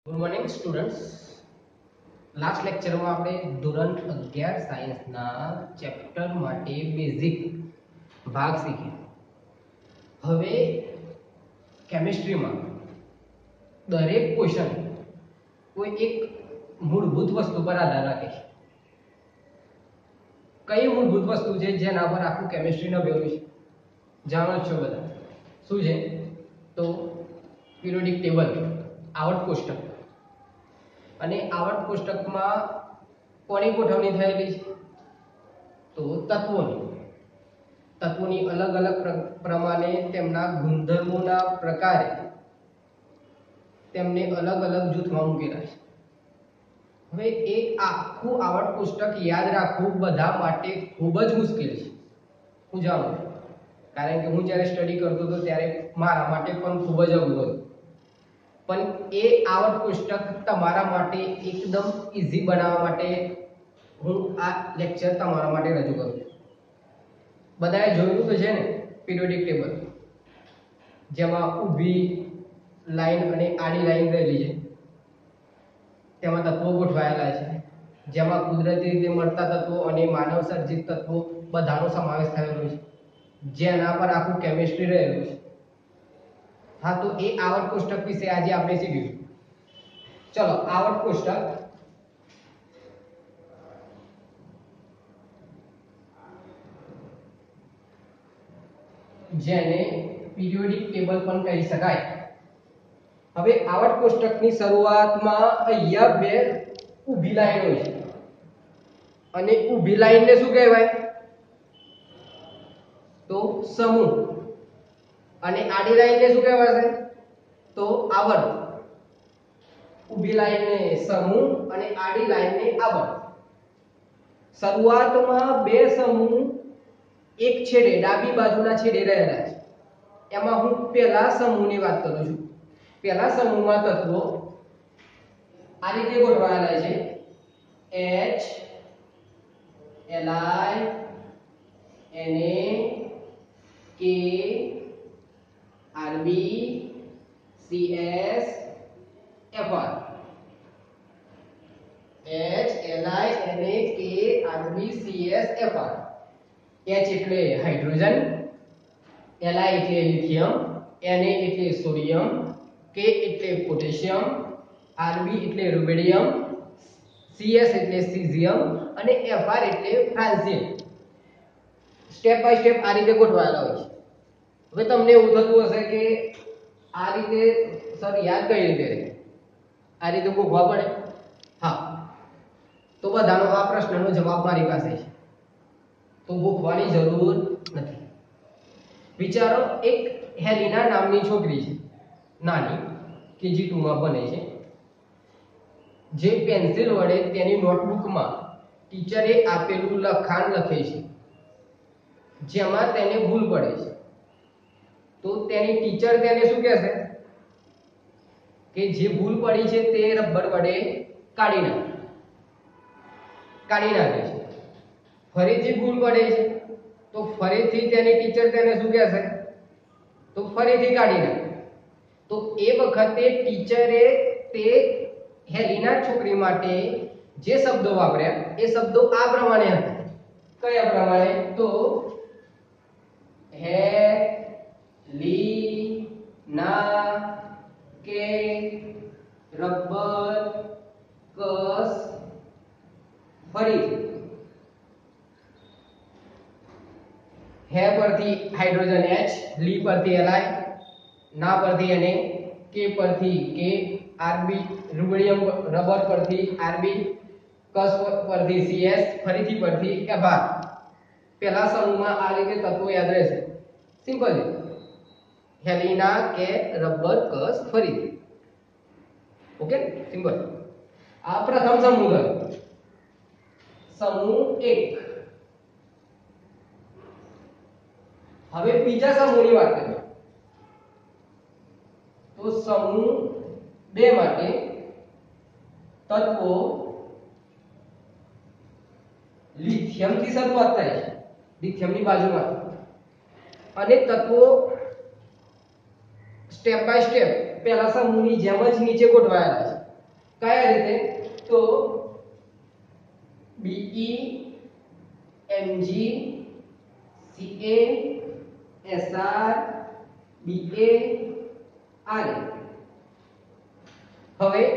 Good morning students. Last લેક્ચરમાં આપણે ધોરણ 11 સાયન્સના ચેપ્ટર માટે બેઝિક ભાગ શીખ્યો. હવે કેમિસ્ટ્રીમાં દરેક ક્વેશ્ચન કોઈ એક મૂળભૂત વસ્તુ પર આધાર રાખે છે. કઈ મૂળભૂત વસ્તુ છે જેના પર આખું કેમિસ્ટ્રીનો બેઝ છે? જાણો છો બધા. શું છે? તો પિરિયોડિક ટેબલ, આવર્ત કોષ્ટક. અને આવર્ત કોષ્ટકમાં કોની ગોઠવણી થયેલી છે? તો તત્વોની અલગ અલગ પ્રમાણે તેમના ગુણધર્મોના પ્રકારે તેમને અલગ અલગ જૂથમાં મૂકેલા છે. હવે એક આખું આવર્ત કોષ્ટક યાદ રાખવું બધા માટે ખૂબ જ મુશ્કેલ છે. હું જાણું છું, કારણ કે હું જ્યારે સ્ટડી કરતો હતો ત્યારે મારા માટે પણ ખૂબ જ અઘરું હતું. પણ એ આવર્ત કોષ્ટક તમારા માટે એકદમ ઈઝી બનાવવા માટે હું આ લેક્ચર તમારા માટે રજૂ કરું છું. બધાએ જોયું તો છે ને પિરિયોડિક ટેબલ, જેમાં ઊભી લાઈન અને આડી લાઈન રહેલી છે. તેમાં તત્વો ગોઠવાયેલા છે, જેમાં કુદરતી રીતે મળતા તત્વો અને માનવ સર્જિત તત્વો બધાનો સમાવેશ થયેલો છે, જેના પર આખું કેમિસ્ટ્રી રહેલું છે. હા, તો એ આવર્ત કોષ્ટક વિશે આજે આપણે શીખીશું. ચલો, આવર્ત કોષ્ટક જેને પિરિયોડિક ટેબલ પણ કહી શકાય. હવે આવર્ત કોષ્ટકની શરૂઆતમાં અહીંયા બે ઊભી લાઈનો છે, અને ઊભી લાઈનને શું કહેવાય? તો સમૂહ. અને આડી લાઈનને શું કહેવાશે? તો આવર્ત. ઊભી લાઈનને સમૂહ અને આડી લાઈનને આવર્ત. શરૂઆતમાં બે સમૂહ એક છેડે, ડાબી બાજુના છેડે રહેલા છે. એમાં હું પહેલા સમૂહની વાત કરું છું. પહેલા સમૂહમાં તત્વો આ રીતે ગોઠવાયેલા છે: H, Li, Na, K, Rb, CS, Fr. H, Li, Na, K, Rb, CS, Fr. H એટલે હાઇડ્રોજન, Li એટલે લિથિયમ, Na એટલે સોડિયમ, K એટલે પોટેશિયમ, Rb એટલે રૂબેડિયમ, CS એટલે સીઝિયમ અને Fr એટલે ફ્રાન્સિયમ. સ્ટેપ બાય સ્ટેપ આ રીતે ગોઠવાયેલા હોય છે. હવે તમને એવું થતું હશે કે આ રીતે સર યાદ કઈ રીતે રહે? આ રીતે ગોઠવા પડે? હા, તો બધાનો આ પ્રશ્નનો જવાબ મારી પાસે છે. તો ગોઠવાની જરૂર નથી. વિચારો, એક હેલિના નામની છોકરી છે, નાની, KG2 માં ભણે છે, જે પેન્સિલ વડે તેની નોટબુકમાં ટીચરે આપેલું લખાણ લખે છે, જેમાં તેને ભૂલ પડે છે. તો તેની ટીચર તેને શું કહેશે? કે જે ભૂલ પડી છે તે રબર વડે કાઢી નાખે છે. ફરીથી ભૂલ પડે છે તો ફરીથી તેની ટીચર તેને શું કહેશે? તો ફરીથી કાઢી નાખે. તો એ વખતે ટીચરે તે હેલિના છોકરી માટે જે શબ્દો વાપર્યા એ શબ્દો આ પ્રમાણે હતા. કયા પ્રમાણે? તો હેલિના કે રબર કસ ફરીથી. હે પરથી હાઇડ્રોજન H, લી પરથી Li, ના પરથી Na, K પરથી K, Rb રૂબેડિયમ રબર પરથી Rb, કસ પરથી CS, ફરીથી પરથી Fr. પહેલા સમૂહમાં આ રીતે તત્વો યાદ રહેશે. સિમ્પલ છે. હેલિના કે રબર કસ ફરીથી. Okay, simple. આ પ્રથમ સમૂહ થયો. સમૂહ 1. હવે બીજા સમૂહની વાત કરીએ. તો સમૂહ 2 માટે તત્વો લિથિયમ થી શરૂઆત થાય છે, લિથિયમની બાજુમાં, અને તત્વો સ્ટેપ બાય સ્ટેપ પહેલા સમૂહની જેમ જ નીચે ગોઠવાયેલા છે. કયા રીતે? તો BE MG CA SR BA આ રીતે. હવે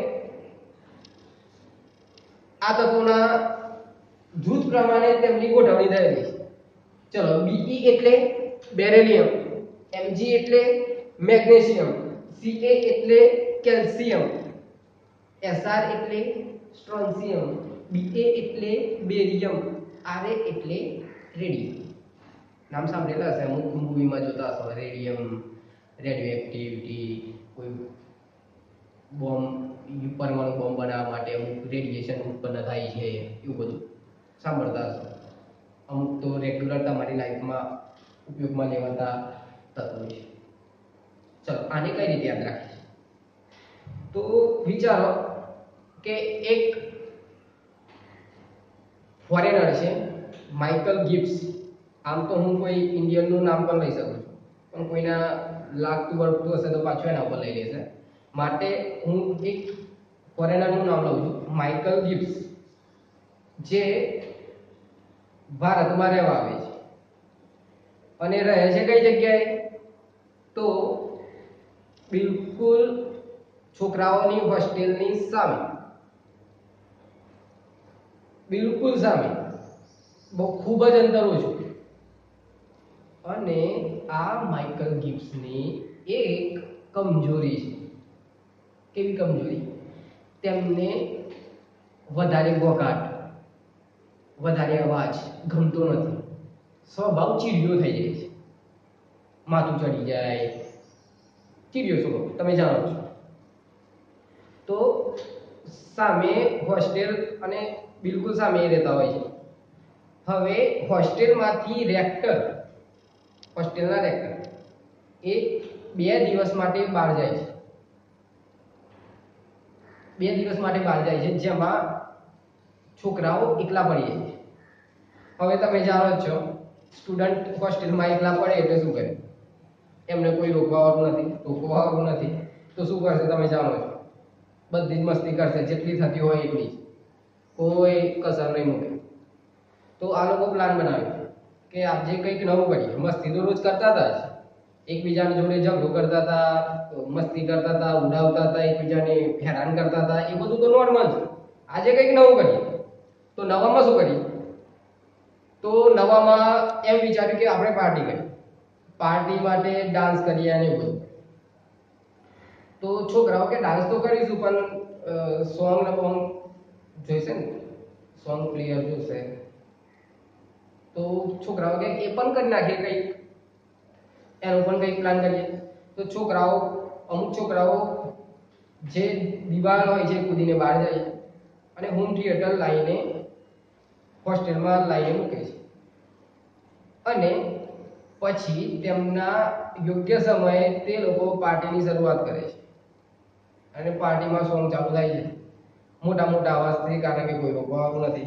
આ તત્વોના જૂથ પ્રમાણે તેમની ગોઠવણી થયેલી છે. ચલો, BE એટલે બેરિલિયમ, Mg એટલે મેગ્નેશિયમ, Ca એટલે કેલ્શિયમ, Sr એટલે સ્ટ્રોન્શિયમ, Ba એટલે બેરિયમ, Ra એટલે રેડિયમ. નામ સાંભળેલા હશે, અમુક મૂવીમાં જોતા હશો. રેડિયમ, રેડિયો એક્ટિવિટી, કોઈ બોમ્બ, પરમાણુ બોમ્બ બનાવવા માટે અમુક રેડિયેશન ઉત્પન્ન થાય છે, એવું બધું સાંભળતા હશો. અમુક તો રેગ્યુલર તમારી લાઈફમાં ઉપયોગમાં લેવાતા તત્વો છે. ચલો, આને કઈ રીતે યાદ રાખીએ? તો વિચારો કે એક ફોરેનર છે, માઇકલ ગિબ્સ. આમ તો હું કોઈ ઇન્ડિયનનું નામ પણ લઈ શકું છું, પણ કોઈના લાગતું વળગતું હશે તો પાછું એના ઉપર લઈ લેશે. માટે હું એક ફોરેનરનું નામ લઉં છું, માઇકલ ગિબ્સ, જે ભારતમાં રહેવા આવે છે અને રહે છે કઈ જગ્યાએ? તો બિલકુલ છોકરાઓની હોસ્ટેલની સામે, બિલકુલ સામે, બહુ ખૂબ જ અંતર ઓછું. અને આ માઇકલ ગિબ્સની એક કમજોરી છે. કેવી કમજોરી? તેમને વધારે ઘોંઘાટ, વધારે અવાજ ગમતો નથી. સ્વભાવ ચીડિયો થઈ જાય છે, માથું ચડી જાય, ચીડિયો સ્વભાવ, તમે જાણો છો. તો સામે હોસ્ટેલ અને બિલકુલ સામે રહેતા હોય છે. હવે હોસ્ટેલમાંથી રેક્ટર, હોસ્ટેલના રેક્ટર એ 2 દિવસ માટે બહાર જાય છે. 2 દિવસ માટે બહાર જાય છે, જેમાં છોકરાઓ એકલા પડી જાય છે. હવે તમે જાણો જ છો, સ્ટુડન્ટ હોસ્ટેલમાં એકલા પડે એટલે શું કરે? એમને કોઈ રોકવાવાળું નથી. તો શું કરશે તમે જાણો છો? બધી જ મસ્તી કરશે, જેટલી થતી હોય એટલી, કોઈ કસર નહીં મૂકે. તો આ લોકો પ્લાન બનાવ્યો કે આજે કંઈક નવું કરીએ. મસ્તી તો રોજ કરતા હતા જ, એકબીજાની જોડે ઝઘડો કરતા હતા, મસ્તી કરતા હતા, ઉડાવતા હતા, એકબીજાને હેરાન કરતા હતા, એ બધું તો નોર્મલ છે. આજે કંઈક નવું કરીએ. તો નવામાં શું કરીએ? તો નવામાં એમ વિચાર્યું કે આપણે પાર્ટી કરીએ, પાર્ટી માટે ડાન્સ કરીએ અને એવું બધું. તો છોકરાઓ કે ડાન્સ તો કરીશું, પણ સોંગ ને બોંગ જોઈશે ને, સોંગ ક્લિયર જોઈશે. તો છોકરાઓ કે એ પણ કરી નાખીએ, કંઈક એનો પણ કંઈક પ્લાન કરીએ. તો છોકરાઓ, અમુક છોકરાઓ જે દિવાલ હોય છે કૂદીને બહાર જાય અને હોમ થિયેટર લાવીને હોસ્ટેલમાં લાવીને મૂકે છે. અને પછી તેમના યોગ્ય સમયે તે લોકો પાર્ટીની શરૂઆત કરે છે. અને પાર્ટીમાં સોંગ ચાલુ થાય છે મોટા મોટા અવાજથી, કારણ કે કોઈ રોકવાનું નથી.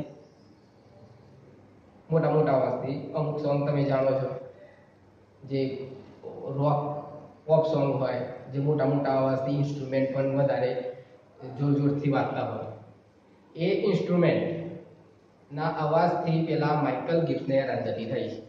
મોટા મોટા અવાજથી અમુક સોંગ તમે જાણો છો, જે રોક પોપ સોંગ હોય, જે મોટા મોટા અવાજથી ઇન્સ્ટ્રુમેન્ટ પણ વધારે જોર જોરથી વાગતા હોય. એ ઇન્સ્ટ્રુમેન્ટના અવાજથી પેલા માઇકલ ગિબ્સને હેરાનગતિ થઈ છે.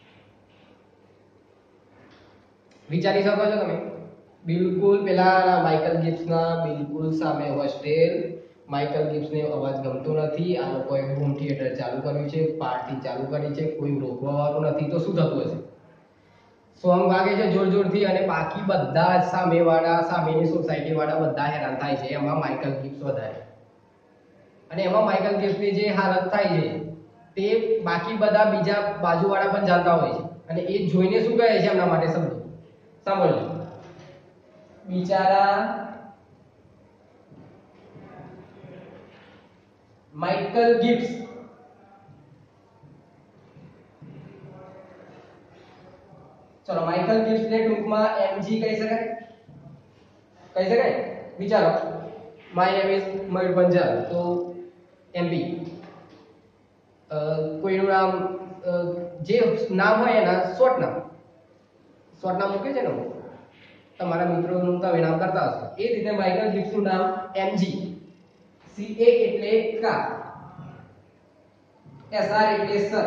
વિચારી શકો છો તમે? બિલકુલ પેલા માઇકલ ગિબ્સના બિલકુલ સામે હોસ્ટેલ, માઇકલ ગિબ્સને અવાજ ગમતો નથી. આ લોકોએ હોમ થિયેટર ચાલુ કર્યું છે, પાર્ટી ચાલુ કરી છે, કોઈ રોકવાવાળું નથી. તો શું થતું હશે? સોંગ વાગે છે જોર જોરથી અને બાકી બધા સામેવાળા, સામેની સોસાયટી વાળા બધા હેરાન થાય છે. એમાં માઇકલ ગિબ્સ વધારે. અને એમાં માઇકલ ગિબ્સની જે હાલત થાય છે તે બાકી બધા બીજા બાજુવાળા પણ જાણતા હોય છે. અને એ જોઈને શું કહે છે એમના માટે સમજો, સાંભળજો. બિચારા માઇકલ ગિબ્સ ચલો, માઇકલ ગિબ્સને ટૂંકમાં એમજી કહી શકાય? કહી શકાય? વિચારો, my name is Mayur Panchal, તો એમપી. કોઈનું નામ, જે નામ હોય એના શોર્ટ નામ મૂકે છે ને, તમારા મિત્રોનું તમે નામ કરતા હશો. એ રીતે માઇકલ ગિબ્સનું નામ એમજી. CA એટલે કા, SR એટલે સર,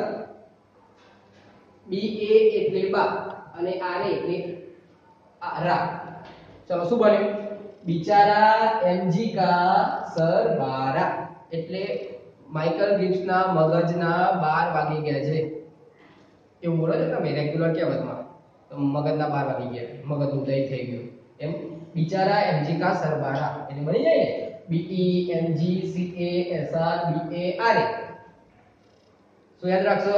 BA એટલે બા અને RA એટલે રા. ચલો શું બન્યું? બિચારા એમજી કા સર 12 એટલે માઇકલ ગિબ્સના મગજના 12 વાગી ગયા છે એવું બોલો છો તમે રેગ્યુલર કહેવતમાં. તો મગજના 12 વાગી ગયા, મગજનું ઉદય થઈ ગયું એમ. બિચારા એમજી કા સર 12 એટલે બની જાય ને BE MG CA SR BA RA. શું યાદ રાખશો?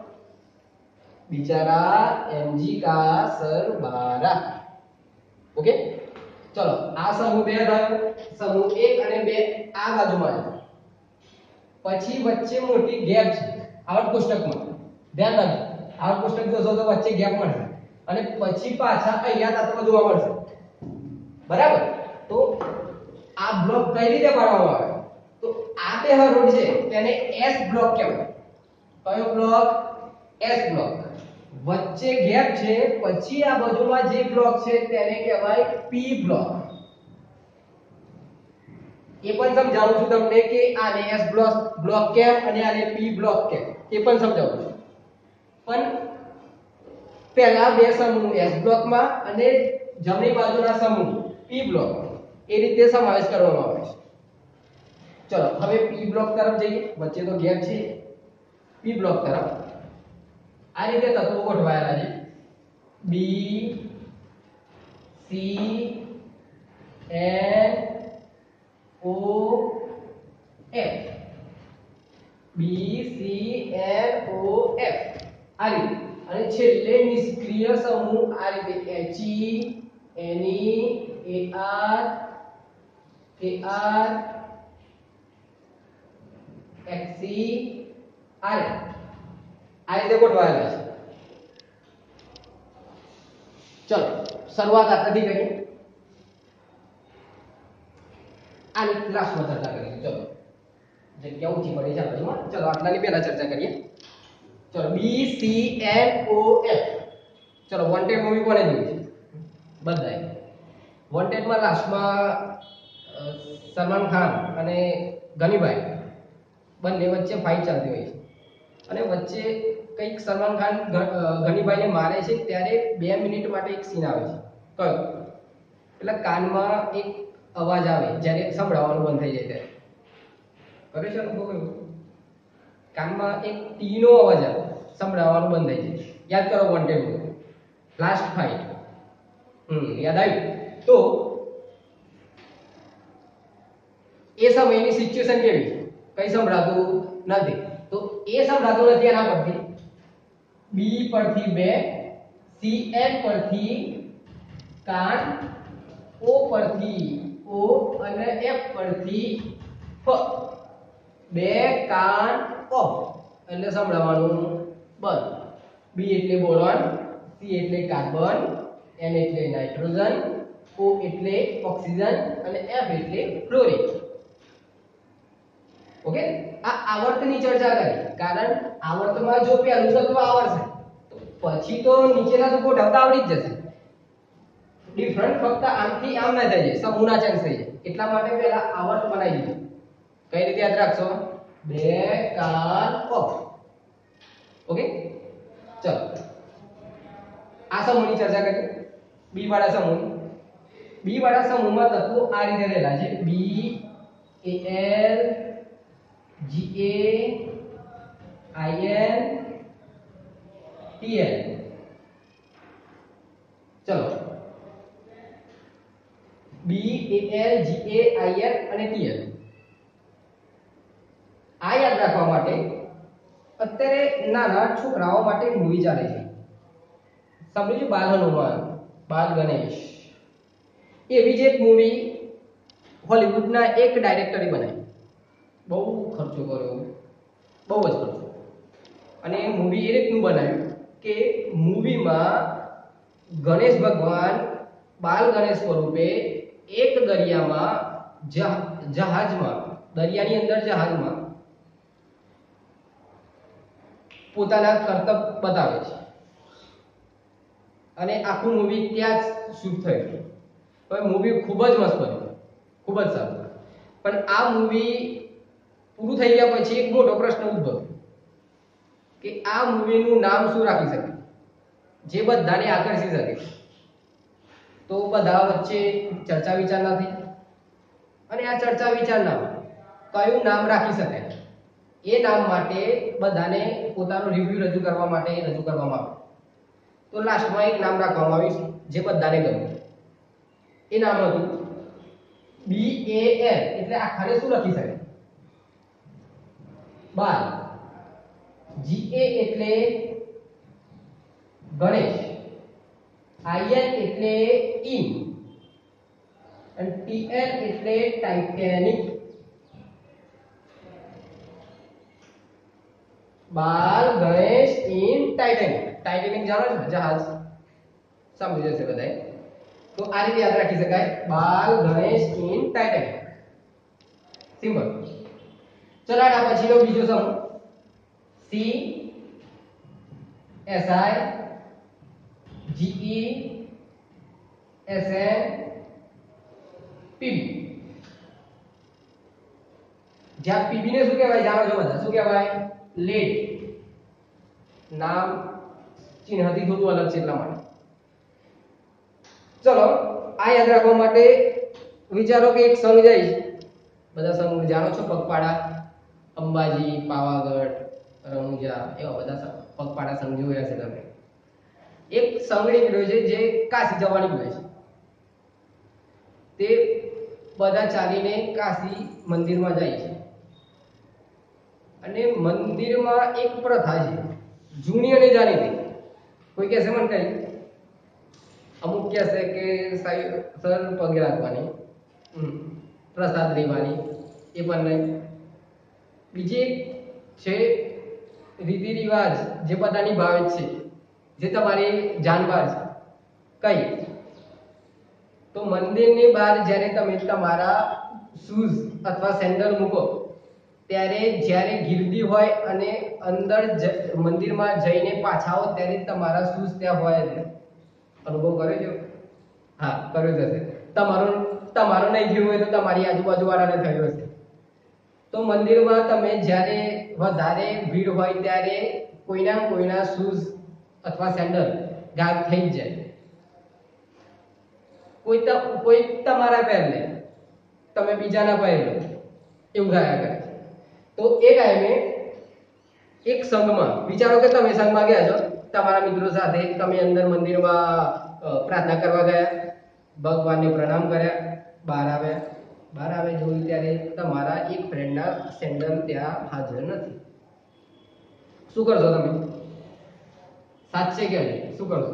બિચારા એમજી કા સર 12. ઓકે, ચલો આ સમૂહ 2 થયો, સમૂહ 1 અને 2 આ બાજુમાં છે. પછી વચ્ચે મોટી ગેપ છે આવર્ત કોષ્ટકમાં. ધ્યાન રાખજો, આવર્ત કોષ્ટક જોશો તો વચ્ચે ગેપ મળશે અને પછી પાછા અહીંયા તત્વ જોવા મળશે. બરાબર? તો આ બ્લોક કઈ રીતે પાડવામાં આવે? તો આ બે હરોળ છે તેને S બ્લોક કહેવાય. કયો બ્લોક? S block. વચ્ચે ગેપ છે પછી આ બાજુમાં જે બ્લોક છે તેને કહેવાય P બ્લોક. એ પણ સમજાવું છું તમને કે આને S બ્લોક કેમ અને આને P બ્લોક કેમ એ પણ સમજાવું છું. પણ પહેલા બે સમૂહ S બ્લોકમાં અને જમણી બાજુના સમૂહ P બ્લોક એ રીતે સમાવેશ કરવામાં આવે છે. ચલો હવે P બ્લોક તરફ જઈએ. વચ્ચે તો ગેપ છે. P બ્લોક તરફ આ રીતે તત્વો ગોઠવાયેલા છે. B C N O F, B C N O F આ રીતે. અને છેલ્લે નિષ્ક્રિય સમૂહ આ રીતે HE NE AR AR XC આ રીતે ગોઠવાયેલા છે. ચલો શરૂઆત આટલાથી કરીએ. આની ક્લાસમાં ચર્ચા કરીએ. ચલો જગ્યા ઊંચી પડી છે બાજુમાં. ચલો આટલાની પહેલા ચર્ચા કરીએ. ચલો B C N O F. ચલો વોન્ટેડ મૂવી કોને જોઈ છે? બધાએ. વોન્ટેડમાં લાસ્ટમાં સલમાન ખાન અને ગનીભાઈ બંને વચ્ચે ફાઇટ ચાલતી હોય છે અને વચ્ચે કંઈક સલમાન ખાન ગનીભાઈને મારે છે ત્યારે 2 મિનિટ માટે એક સીન આવે છે. કયો? એટલે કાનમાં એક અવાજ આવે જ્યારે સંભળાવવાનું બંધ થઈ જાય ત્યારે. કરે છે લોકો કયું? કાનમાં એક ટીનો અવાજ આવે, સંભળાવવાનું બંધ થઈ જાય. યાદ કરો વોન્ટેડ લાસ્ટ ફાઇટ. યાદ આવ્યું? તો એ સમયની સિચ્યુએશન કેવી છે? કઈ સંભળાતું નથી. તો એ સંભળાતું નથી એના પરથી B પરથી 2, CN પરથી કાન, O પરથી O અને F પરથી F. 2 કાન ઓફ એટલે સંભળાવવાનું બંધ. B એટલે બોરોન, C એટલે કાર્બન, N એટલે નાઇટ્રોજન, O એટલે ઓક્સિજન અને F એટલે ફ્લોરિન. ઓકે, આ આવર્તની ચર્ચા કરી. કારણ આવર્તમાં જો પહેલું તત્વ આવડશે તો પછી તો નીચેના તો ગોઠવતા આવડી જ જશે. ડિફરન્ટ ફક્ત આમથી આમ ના થઈ જાય, સમૂહના ચેન્જ થઈ જાય. એટલા માટે પહેલા આવર્ત બનાવી દીધું. કઈ રીતે યાદ રાખશો? 2 કાન ઓફ. ઓકે, ચલો આ સમૂહની ચર્ચા કરીએ. B વાળા સમૂહ. B વાળા સમૂહમાં તત્વો આ રીતે રહેલા છે. B Al GA IN TL. ચલો BAL GA IN અને TL. આ યાદ રાખવા માટે અત્યારે નાના છોકરાઓ માટે મૂવી ચાલે છે. સાંભળ્યું? બાલ હનુમાન, બાલ ગણેશ. એવી જ એક મૂવી હોલિવૂડના એક ડાયરેક્ટરે બનાવી. બહુ ખર્ચો કર્યો, બહુ જ ખર્ચો. અને મૂવી એ રીતનું બનાવ્યું કે મૂવીમાં ગણેશ ભગવાન બાલ ગણેશ સ્વરૂપે એક દરિયામાં જહાજમાં દરિયાની અંદર જહાજમાં પોતાના કરતબ બતાવે છે અને આખું મૂવી ત્યાં જ શૂટ થયું. હવે મૂવી ખૂબ જ મસ્ત બન્યું, ખૂબ જ સારું. પણ આ મૂવી પૂરું થઈ ગયા પછી એક મોટો પ્રશ્ન ઉદ્ભવ્યો કે આ મૂવીનું નામ શું રાખી શકે જે બધાને આકર્ષી શકે. તો બધા વચ્ચે ચર્ચા વિચારણા થઈ અને આ ચર્ચા વિચારણામાં કયું નામ રાખી શકાય એ નામ માટે બધાને પોતાનો રિવ્યુ રજૂ કરવા માટે રજૂ કરવામાં આવ્યું. તો લાસ્ટમાં એક નામ રાખવામાં આવ્યું જે બધાને ગમ્યું. એ નામ હતું BAL, એટલે આખાને શું લખી શકાય? બાલ. GA એટલે ગણેશ, IN એટલે ઇન અને TL એટલે Titanic. Bal, Ganesh, in, Titanic. Titanic જાણો છો? જહાજ. સમજી જશે બધાય. તો આ રીતે યાદ રાખી શકાય, બાલ, ગણેશ, ઇન, ટાઇટેનિક. સિમ્પલ. ચલો આ પછીનો બીજો સમૂહ CSI GE SN PB. જ્યાં PB ને શું કહેવાય જાણો છો બધા? શું કહેવાય? લેડ. નામ ચિહ્નથી થોડું અલગ છે એટલા માટે. ચલો આ યાદ રાખવા માટે વિચારો કે એક સંઘ જાય. બધા સંઘ જાણો છો? પગપાળા, અંબાજી, પાવાગઢ, રણુજા, એવા બધા પગપાળા સંઘ જોયા છે તમે. એક સંઘ નીકળ્યો છે જે કાશી જવા નીકળ્યો છે. તે બધા ચાલીને કાશી મંદિરમાં જાય છે અને મંદિરમાં એક પ્રથા છે જૂની અને જાણીતી. કોઈ કહેશે મને કઈ, અમુક કહેશે કે સર પગે રાખવાની, પ્રસાદ લેવાની, એ પણ નહીં. બીજી છે રીતિ રિવાજ જે બધાની ભાવે છે, જે તમારી જાનબાર છે. કઈ? તો મંદિરની બહાર જ્યારે તમે તમારા શૂઝ અથવા સેન્ડલ મૂકો ત્યારે જ્યારે ગીર્દી હોય અને અંદર મંદિરમાં જઈને પાછા આવો ત્યારે તમારા શૂઝ ત્યાં હોય જ. અનુભવ કર્યો છો? હા, કર્યો જ હશે. તમારો નહીં થયું હોય તો તમારી આજુબાજુ વાળાને થયું હશે. તો મંદિરમાં તમે જ્યારે વધારે ભીડ હોય ત્યારે કોઈના શૂઝ અથવા સેન્ડલ ગાયબ થઈ જ જાય. કોઈ તમારા પહેર લે, તમે બીજાના પહેર લો, એવું થયા કરે. તો એ ટાઈમે એક સંઘમાં વિચારો કે તમે સંઘમાં ગયા છો તમારા મિત્રો સાથે, તમે અંદર મંદિરમાં પ્રાર્થના કરવા ગયા, ભગવાનને પ્રણામ કર્યા, બહાર આવે જોયું ત્યારે તમારા એક ફ્રેન્ડના સેન્ડલ ત્યાં હાજર નથી. શું કરશો તમે? સાચે કે નહીં? શું કરશો?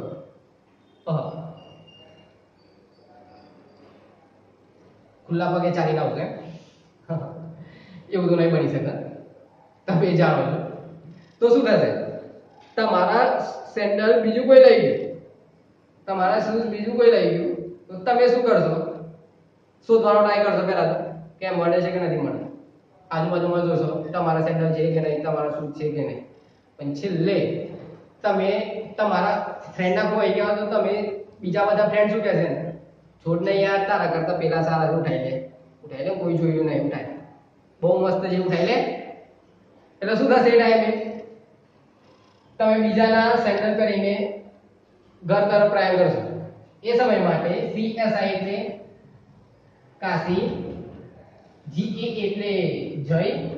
ખુલ્લા પગે ચાલીને આવશે એવું તો નહીં બની શકે, તમે જાણો છો. તો શું થશે? તમારા સેન્ડલ બીજું કોઈ લઈ ગયું, તમારા શૂઝ બીજું કોઈ લઈ ગયું, તો તમે શું કરશો? શોધવાનો ટ્રાય કરશો પહેલા તો કે મળે છે કે નથી મળે. આજુબાજુમાં જોશો તમારા સેન્ડલ છે કે નહીં, તમારા શૂઝ છે કે નહીં. પણ છેલ્લે તમે તમારા ફ્રેન્ડના કોઈ ગયા તો તમે બીજા બધા ફ્રેન્ડ શું કહેશે? છોડ નહીં યાર, તારા કરતા પેલા સારા છે, ઉઠાઈ લે, કોઈ જોયું નહીં, ઉઠાય, બહુ મસ્ત છે, ઉઠાઈ લે. એટલે શું થશે? એ ટાઈમે તમે બીજાના સેન્ડલ કરીને ઘર તરફ પ્રયાણ કરશો. એ સમય માટે CSI એટલે કાશી, GA એટલે જય,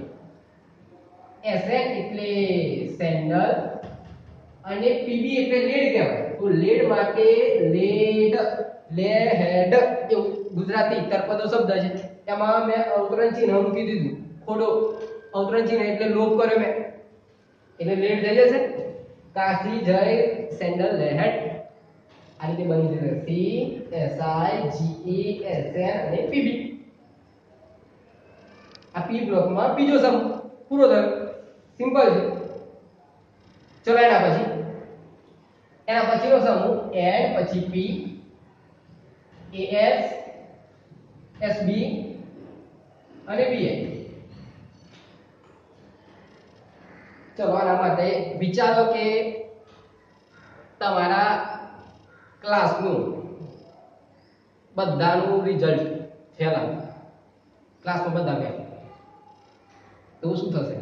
SN એટલે સેન્ડલ અને PB એટલે લેડ કહેવાય. તો લેડ માટે લેડ એવું ગુજરાતી તળપદો શબ્દ છે. એમાં મેં અવતરણ ચિહ્ન મૂકી દીધું, ખોડો અવતરણ ચિહ્ન એટલે લોપ કર્યો મેં, એટલે લેડ થઈ જશે. કાશી, જય, સેન્ડલ, લેડ. આ રીતે બની જશે CSI GA SN અને PB. આ P બ્લોકમાં બીજો સમૂહ પૂરો થયો. સિમ્પલ છે. ચલો એના પછીનો સમૂહ N, પછી P, AS, SB અને BI. ચલો આના માટે વિચારો કે તમારા ક્લાસનું બધાનું રિઝલ્ટ ફેલ આવ્યું. ક્લાસમાં બધા ફેલ, તો શું થશે?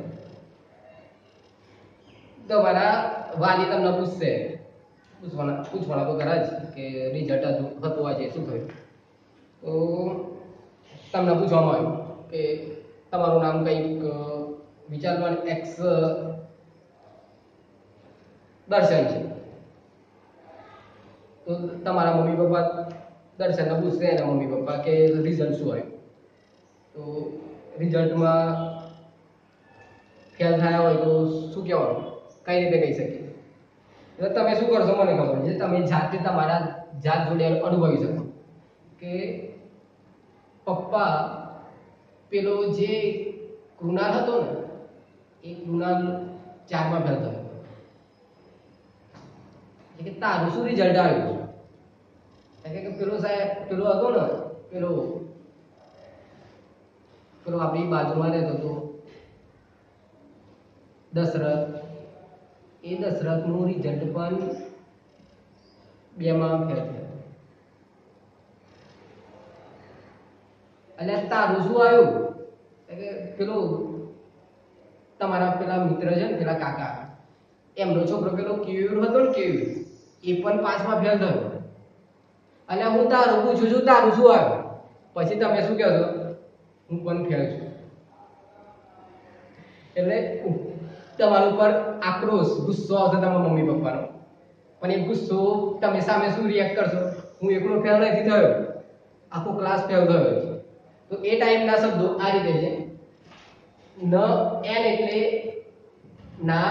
તમારા વાલી તમને પૂછશે, પૂછવાના તો ખરા જ કે રિઝલ્ટ હતું આજે શું થયું. તો તમને પૂછવામાં આવ્યું કે તમારું નામ કંઈક વિચારવાનું એક્સ દર્શન છે. તો તમારા મમ્મી પપ્પા દર્શનને પૂછશે એના મમ્મી પપ્પા કે રિઝલ્ટ શું આવ્યું. તો રિઝલ્ટમાં ફેલ થયા હોય તો શું કહેવાનું, કઈ રીતે કહી શકીએ? એટલે તમે શું કરશો મને ખબર છે, તમે જાતે તમારા જાત જોડે અનુભવી શકો કે પપ્પા પેલો જે કૃણાલ હતો ને એ કૃણાલ 4માં ફેલ થયો, કે તારું શું રિઝલ્ટ આવ્યું? કે પેલો સાહેબ પેલો હતો ને પેલો આપણી બાજુમાં રહેતો હતો દશરથ, એ દશરથનું રિઝલ્ટ પણ 2માં ફેલ થયું. એટલે તારું શું આવ્યું? કે પેલો તમારા પેલા મિત્ર છે ને પેલા કાકા, એમનો છોકરો પેલો કેયુર હતો ને કેયુર, એ પણ 5માં ફેલ થયો. અને હું તારું પૂછું છું તારું શું આવ્યું? પછી તમે શું કહેશો? હું પણ ફેલ છું. એટલે તમારા ઉપર આક્રોશ ગુસ્સો આવશે તમારા મમ્મી પપ્પાનો, પણ એ ગુસ્સો તમે સામે શું રિએક્ટ કરશો? હું એકલો ફેલ નથી થયો, આખો ક્લાસ ફેલ થયો. તો એ ટાઈમના શબ્દો આ રીતે છે. ન એન એટલે ના,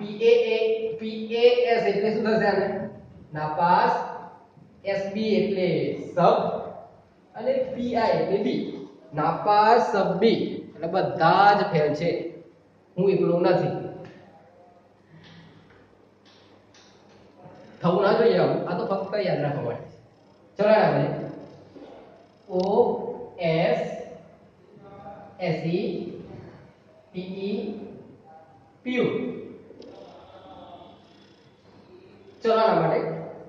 PAS એટલે શું થશે? આને નાપાસ, SB એટલે સબ, અને PI એટલે બી, નાપાસ સબ બી, એટલે બધા જ ફેલ છે, હું એકલો નથી. થવું ના જોઈએ આવું, આ તો ફક્ત યાદ રાખવા માટે. ચલો આપણે OS SE PE PU. ચલો આના માટે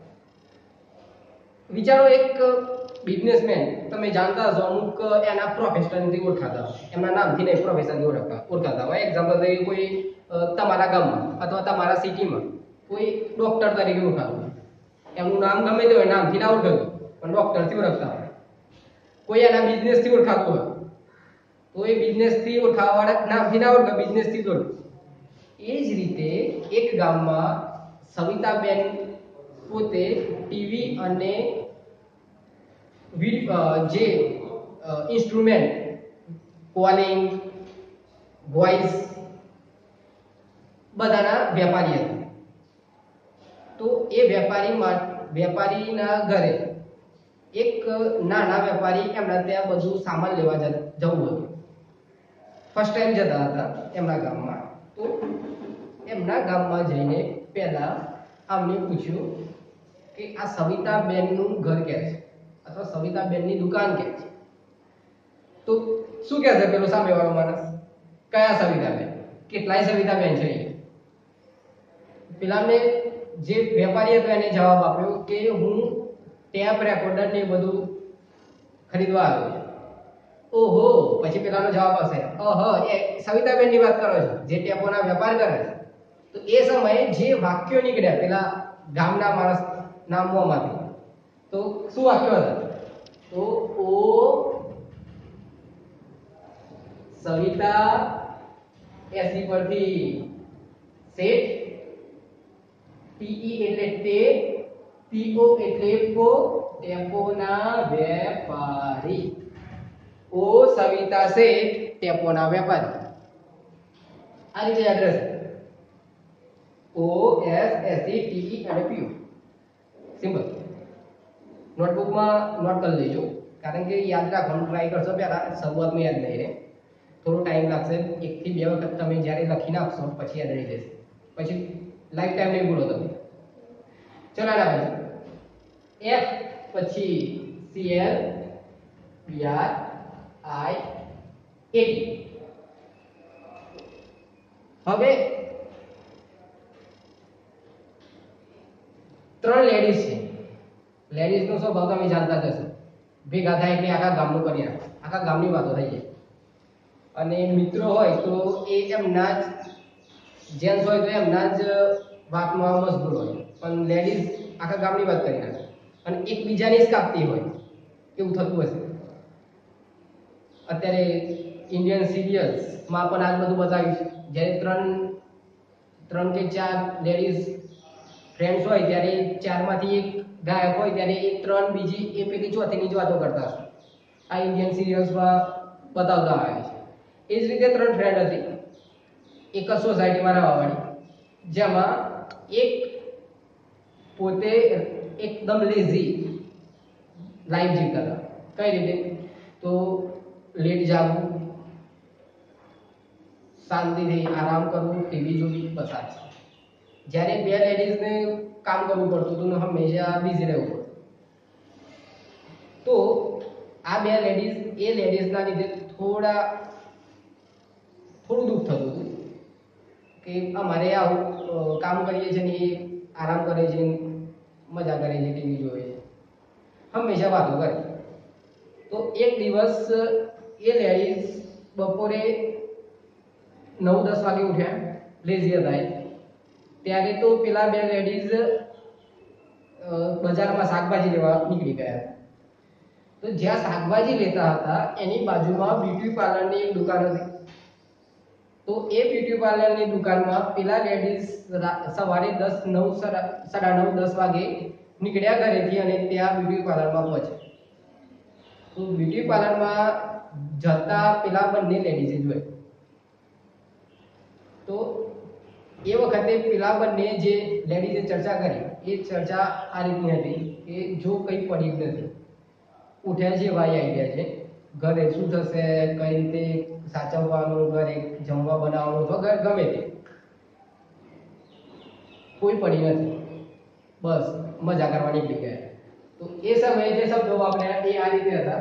વિચારો, એક બિઝનેસમેન તમે જાણતા હશો, અમુક એના પ્રોફેશનથી ઓળખાતા હોય, એમના નામથી નહીં પ્રોફેશનથી ઓળખાતા હોય. એક્ઝામ્પલ તરીકે કોઈ તમારા ગામમાં અથવા તમારા સિટીમાં કોઈ ડોક્ટર તરીકે ઓળખાતું હોય, એમનું નામ ગમે તે હોય, નામથી ના ઓળખાતું પણ ડોક્ટરથી ઓળખતા હોય. કોઈ એના બિઝનેસથી ઓળખાતું હોય તો એ બિઝનેસથી ઓળખાવાવાળા નામથી ના ઓળખે, બિઝનેસથી જ ઓળખે. એ જ રીતે એક ગામમાં સવિતાબેન પોતે ટીવી અને જે ઇન્સ્ટ્રુમેન્ટ કોલિંગ વોઇસ બધાના વેપારી હતા. તો એ વેપારીના ઘરે એક નાના વેપારી એમના ત્યાં બધું સામાન લેવા જવું હતું. ફર્સ્ટ ટાઈમ જતા હતા એમના ગામમાં. તો એમના ગામમાં જઈને પહેલા આમને પૂછ્યું કે આ સવિતાબેનનું ઘર ક્યાં છે અથવા સવિતાબેનની દુકાન ક્યાં છે. તો શું કહેશે પેલો સામેવાળો માણસ? કયા સવિતાબેન? કેટલાય સવિતાબેન છે? પેલાને જે વેપારી હતો એને જવાબ આપ્યો કે હું ટેપ રેકોર્ડર ને બધું ખરીદવા આવ્યો છું. ઓહો, પછી પેલાનો જવાબ આવશે, ઓહો, એ સવિતાબેનની વાત કરો છો જે ટેપોના વેપાર કરે છે. તો એ સમયે જે વાક્યો નીકળ્યા પેલા ગામના માણસ ના મોંમાંથી, તો શું વાક્યો હતા? તો ઓ સવિતા એસી પરથી શેઠ, PE એટલે તે, PO એટલે પો, ટેપોના વેપારી. ઓ સવિતા શેઠ ટેપોના વેપારી. આ રીતે એડ્રેસ OSSETE અને PO. સિમ્પલ. નોટબુકમાં નોટ કરી લેજો, કારણ કે યાદ રાખવાનું ટ્રાય કરશો. પહેલા શરૂઆતમાં યાદ નહીં રહે, થોડો ટાઈમ લાગશે. 1 થી 2 વખત તમે જ્યારે લખી નાખશો પછી યાદ રહી જશે. પછી લાઈફ ટાઈમ નહીં ભૂલો તમે. ચલો આના પછી F પછી CL BR I AT. હવે 3 લેડીઝ છે. લેડીઝનો સ્વભાવ તમે જાણતા જ હશો, ભેગા થાય એટલે આખા ગામનું કરી નાખે, આખા ગામની વાતો થઈ જાય. અને મિત્રો હોય તો એ એમના જ જેન્ટ્સ હોય તો એમના જ વાતમાં મશગુલ હોય, પણ લેડીઝ આખા ગામની વાત કરી નાખે અને એકબીજાની જ કાપતી હોય, એવું થતું હશે. અત્યારે ઇન્ડિયન સિરિયલ્સમાં પણ આ બધું બતાવ્યું છે. જ્યારે ત્રણ કે ચાર લેડીઝ ફ્રેન્ડ્સ હોય ત્યારે ચારમાંથી એક ગાયબ હોય ત્યારે એ ત્રણ બીજી એ પેલી ચોથીની જ વાતો કરતા હશે. આ ઇન્ડિયન સિરિયલ્સમાં બતાવતા આવે છે. એ જ રીતે ત્રણ ફ્રેન્ડ હતી એક જ સોસાયટીમાં રહેવાવાળી, જેમાં એક પોતે એકદમ લેઝી લાઈફ જીવતા હતા. કઈ રીતે? તો લેટ જાગવું, શાંતિથી આરામ કરવું, ટીવી જોવી, બસ આ છે. જ્યારે બે લેડીઝને કામ કરવું પડતું હતું ને હંમેશા બિઝી રહેવું પડતું. તો આ બે લેડીઝ એ લેડીઝના લીધે થોડું દુઃખ થતું હતું કે અમારે આવું કામ કરીએ છીએ ને એ આરામ કરે છે, મજા કરે છે, ટીવી જોવે છે, હંમેશા વાતો કરે. તો એક દિવસ એ લેડીઝ બપોરે 9-10 વાગે ઉઠ્યા, લેઝી હતા. ત્યારે તો પેલા બે લેડીઝ બજારમાં શાકભાજી લેવા નીકળી ગયા. તો જ્યાં શાકભાજી લેતા હતા એની બાજુમાં બ્યુટી પાર્લરની એક દુકાન હતી. તો એ બ્યુટી પાર્લરની દુકાનમાં પેલા લેડીઝ સવારે 9:30 વાગે નીકળ્યા ઘરેથી અને ત્યાં બ્યુટી પાર્લરમાં પહોંચ્યા. તો બ્યુટી પાર્લરમાં જતા પેલા બંને લેડીઝે જોયા. તો એ વખતે પેલા બંને જે લેડીઝે ચર્ચા કરી એ ચર્ચા આ રીતની હતી કે જો કંઈ પડી જ નથી, ઉઠ્યા છે ભાઈ આઈડિયા છે, ઘરે શું થશે, કઈ રીતે સાચવવાનું, ઘરે જમવા બનાવવાનું વગર ગમે તે, કોઈ પડી નથી, બસ મજા કરવા નીકળી ગયા. તો એ સમયે જે શબ્દો વાપર્યા એ આ રીતે હતા: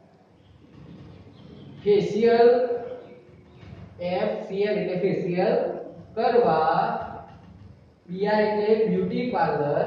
ફેશિયલ, FCL એટલે ફેશિયલ કરવા, BR એટલે બ્યુટી પાર્લર,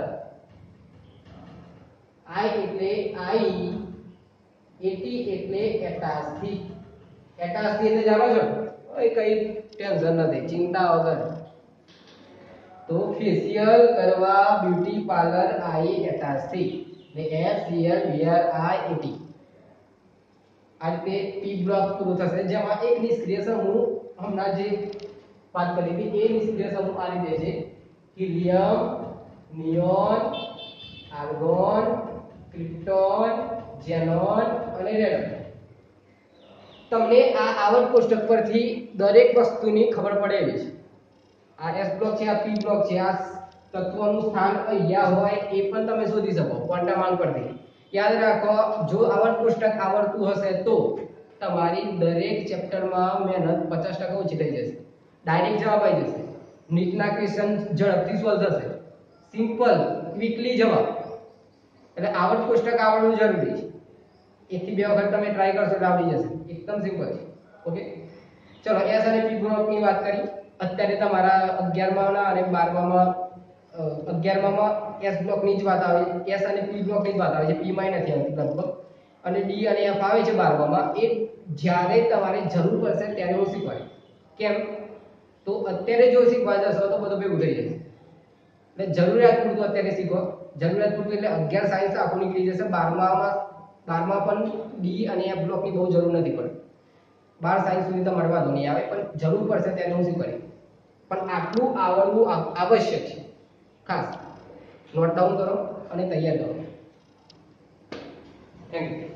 I એટલે આઈ, AT એટલે એટાસ્થી. એટાસ્થી એટલે જાણો છો, કઈ ટેન્શન નથી, ચિંતા વગર. તો ફેશિયલ કરવા, બ્યુટી પાર્લર, આઈ, એટાસ્થી એટલે FCL BR I AT. આ રીતે P બ્લોક પૂરું થશે, જેમાં એક નિષ્ક્રિય સમૂહ હમણાં જે વાત કરી હતી એ નિષ્ક્રિય સમૂહ આ રીતે છે: helium, neon, argon, krypton, xenon અને રેડન. તમને આ આવર્ત કોષ્ટક પરથી દરેક વસ્તુની ખબર પડે એવી છે. આ S બ્લોક છે, આ P બ્લોક છે, આ તત્વોનું સ્થાન અહીંયા હોય એ પણ તમે શોધી શકો ક્વોન્ટમ માંગ પરથી. યાદ રાખો, જો આવર્ત કોષ્ટક આવડતું હશે તો તમારી દરેક ચેપ્ટરમાં મહેનત 50% ઓછી થઈ જશે, ડાયરેક્ટ જવાબ આવી જશે. નીટના ક્વેશ્ચન ઝડપથી સોલ્વ થશે, સિમ્પલ, ક્વિકલી જવાબ. એટલે આવર્ત કોષ્ટક આવડવું જરૂરી છે. 1 થી 2 વખત તમે ટ્રાય કરશો એટલે આવડી જશે, એકદમ સિમ્પલ છે. ઓકે, ચલો S અને P બ્લોકની વાત કરી. અત્યારે તમારા 11માં અને 12માં 11માં S બ્લોકની જ વાત આવે છે, S અને P બ્લોકની જ વાત આવે છે, P માં નથી આવતી લગભગ. અને D અને F આવે છે 12માં. એ જ્યારે તમારે જરૂર પડશે ત્યારે હું શીખવાડીશ. કેમ? તો અત્યારે જો શીખવા જશો તો બધું ભેગું થઈ જશે. એટલે જરૂરિયાત પૂરતું અત્યારે શીખો. જરૂરિયાત પૂરતું એટલે 11 સાયન્સ આખું નીકળી જશે. 12માં પણ D અને F બ્લોકની બહુ જરૂર નથી પડતી. 12 સાયન્સ સુધી તમારે વાંધો નહીં આવે, પણ જરૂર પડશે ત્યારે હું શીખવાડીશ. પણ આટલું આવડવું આવશ્યક છે. ખાસ નોટ ડાઉન કરો અને તૈયાર કરો. Thank you.